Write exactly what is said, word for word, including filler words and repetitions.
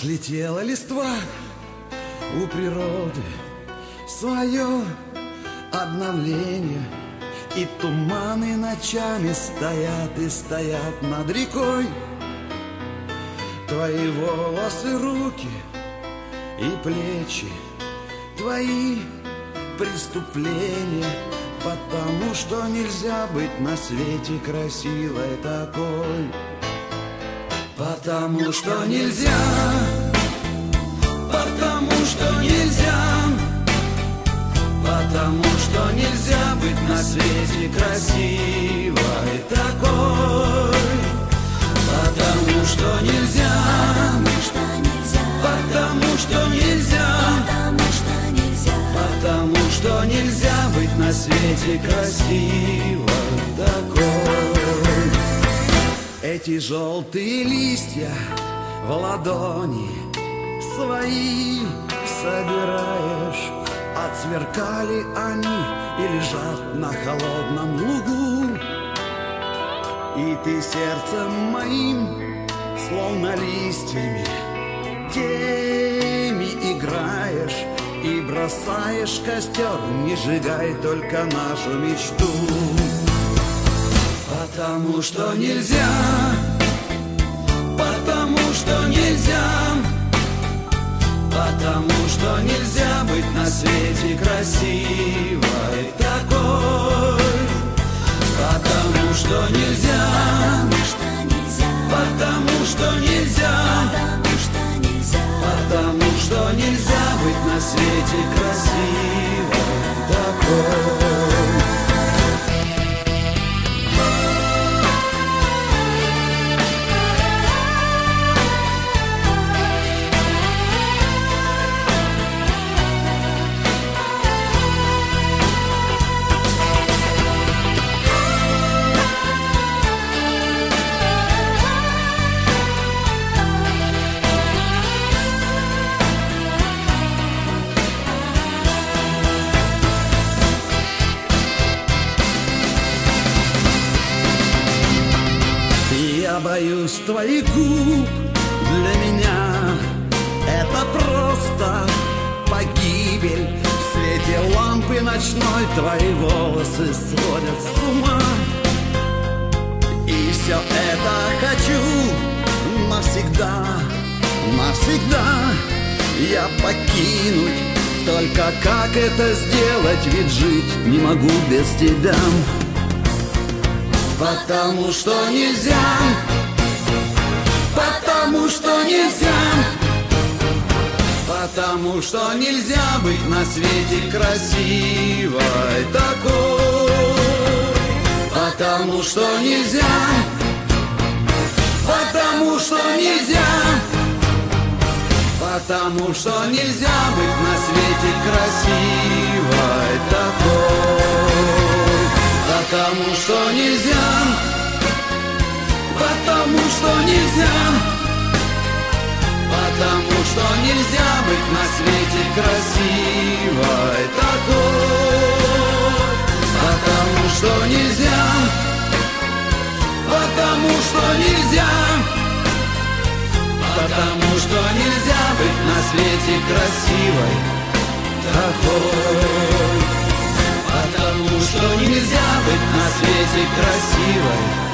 Отлетела листва у природы, свое обновление, и туманы ночами стоят и стоят над рекой. Твои волосы, руки и плечи, твои преступления, потому что нельзя быть на свете красивой такой. Потому что нельзя, потому что нельзя, потому что нельзя быть на свете красивой такой. Потому что нельзя, потому что нельзя, потому что нельзя быть на свете красивой такой. Эти желтые листья в ладони свои собираешь, отсверкали они и лежат на холодном лугу. И ты сердцем моим, словно листьями, теми играешь и бросаешь в костер, не сжигай только нашу мечту. Потому что нельзя, потому что нельзя, потому что нельзя быть на свете красивой такой. Потому что нельзя, потому что нельзя, потому что нельзя быть на свете красивой такой. Я боюсь твоих губ, для меня это просто погибель. В свете лампы ночной твои волосы сводят с ума. И все это хочу навсегда, навсегда я покинуть. Только как это сделать, ведь жить не могу без тебя. Потому что нельзя, потому что нельзя, потому что нельзя быть на свете красивой такой. Потому что нельзя, потому что нельзя, потому что нельзя быть на свете красивой такой. Потому что нельзя, потому что нельзя, потому что нельзя быть на свете красивой такой. Потому что нельзя, потому что нельзя, потому что нельзя быть на свете красивой такой. Потому что нельзя быть на свете красивой